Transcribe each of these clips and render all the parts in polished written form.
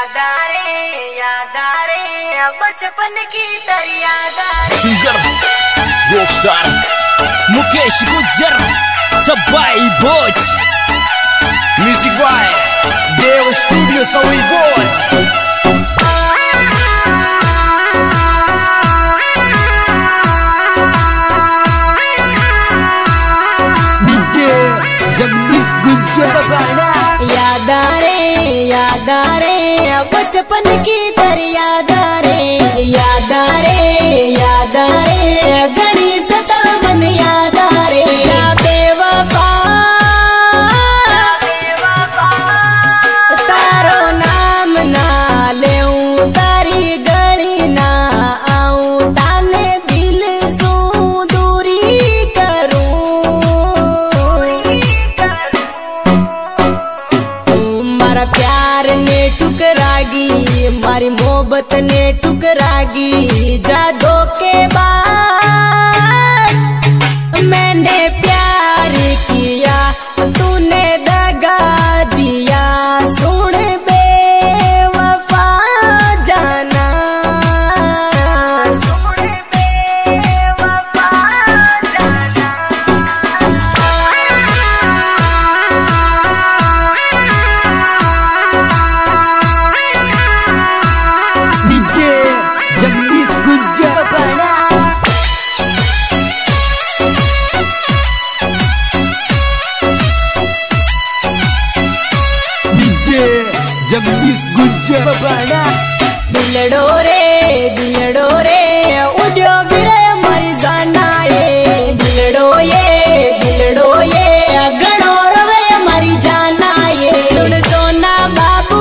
याद आ रे बचपन की याद। Singer Rockstar Mukesh Gujjar Sabai Boch music by Dev studio Sawai Boch. Jagdish Gujjar याद आ रे बचपन की याद आ रे गणेश मन याद आ रे बेवफा तारो नाम ना लेऊं तारी गणी ना आऊं ताने दिल सू दूरी करूं मारा प्यार ने ठुकरागी मारी मोहब्बत ने ठुकरागी जादू के बाद मैंने प्यार किया तूने दगा दिया सुन बेवफा जाना सुन बेवफा जाना। जगदीश गुज्जर जगदीश गुज्जर दिलड़ो रे उड़ो बिरे मर जाना ये दिलड़ो ये गणो रवे मर जाना ये सुन सोना बाबू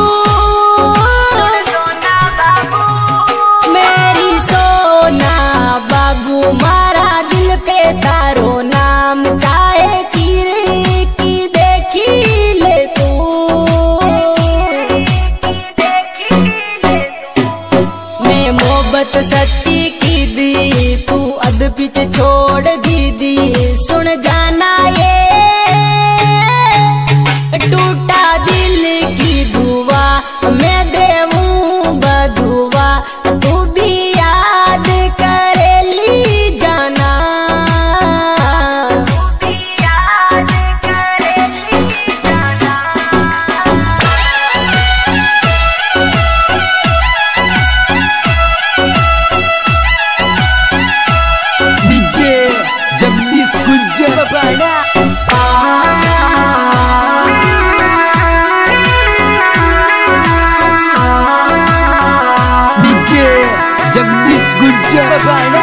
मेरी सोना बाबू मारा दिल पे तारो नाम चाहे चीर की देखी ले तू मैं मोहब्बत सच्ची की दी तू अध पीछे छोड़ दी सुन जाना ये टूटा दिल की दुआ मैं देवूं बधुआ तू भी याद करे ली जाना तू भी याद करे ली जाना। जगदीश गुज्जर जगदीश गुज्जर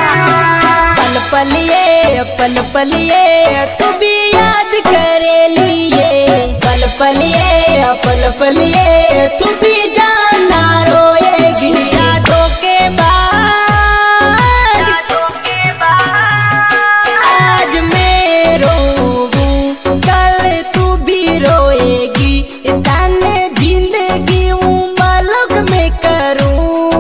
पल पलिए तू भी याद करे लिए पल पलिए तू भी जाना रोएगी यादों के बाद आज मैं रोऊं कल तू भी रोएगी ताने जिंदगी मालूक में करूं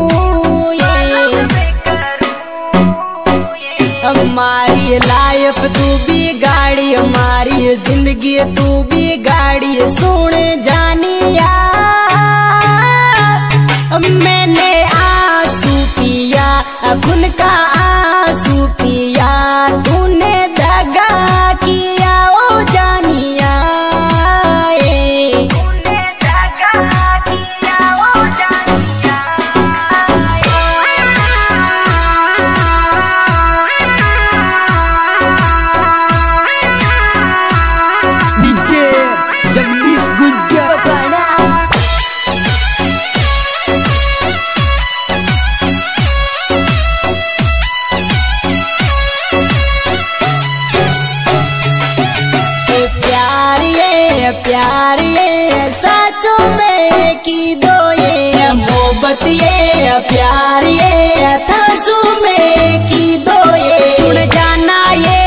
हमारी लाइफ तू भी गाड़ी हमारी जिंदगी तू भी गाड़ी सुन जानिया मैंने आंसू पिया खून का आंसू पिया तूने दगा किया ओ जानिया तूने दगा किया ओ जानिया। जगदीश गुज्जर प्यार ये साचो में की दो ये मोहब्बत ये प्यार ये थासू में की दो ये सुन जाना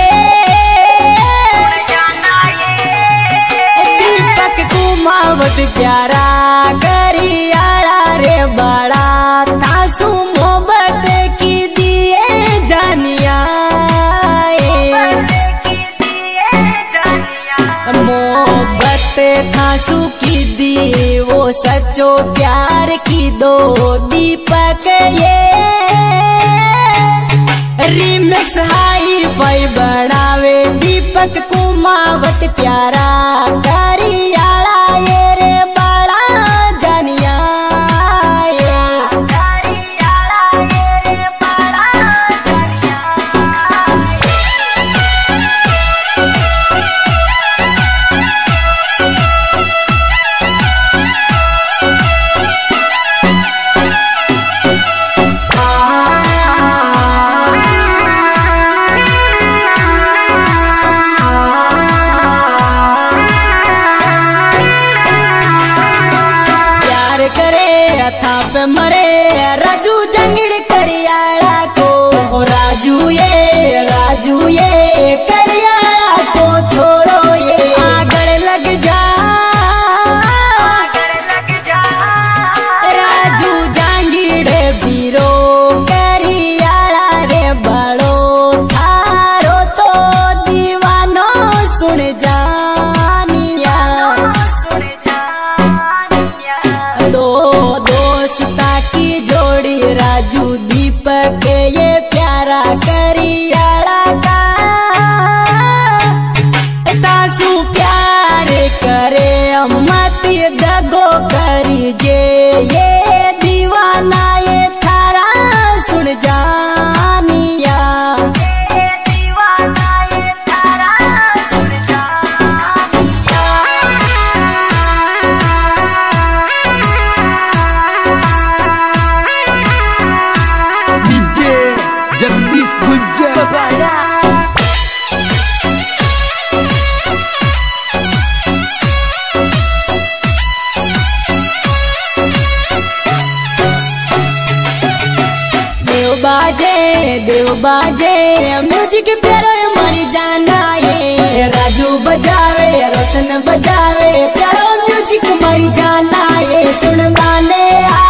ये दीपक कुमावत प्यारा करी आड़ा रे बड़ा थासू मोहब्बत की दिए जानिया मोहब्बत थासू की दी वो सच्चो प्यार की रीमिक्स हाई फाई बनावे दीपक कुमावत प्यारा करियाला ये रे बड़ा जानिया करियाला ये रे बड़ा जानिया। था पे मरे राजू जंगड़ करियाला को राजू ये करियाला को छोड़ो ये आगड़ लग जा राजू जंगड़ बीरो करियाला रे बड़ो थारो तो दीवानो सुन जानिया राजू दीपक ये प्यारा करियाला का तासू प्यार करे मत दगो करी जे ये दीवाना ये थारा सुन जानिया ये दीवाना ये थारा सुन जानिया। जगदीश गुज्जर देव बाजे म्यूजिक प्यारो मरी जाना ये राजू बजावे रोशन बजावे प्यारो म्यूजिक मरी जाना ये सुन गाने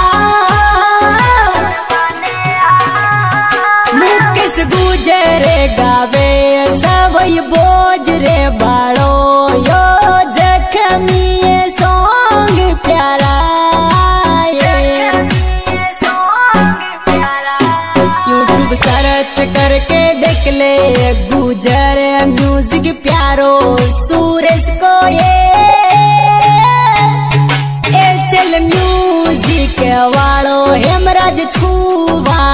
मुकेश गुजरे गावे सब बोझ रे बाड़ो यो जख्मी ये सॉन्ग प्यारा सर्च करके देख ले गुजर म्यूजिक प्यारो सूरज को ये चल म्यूजिक वालो हेमराज छुवा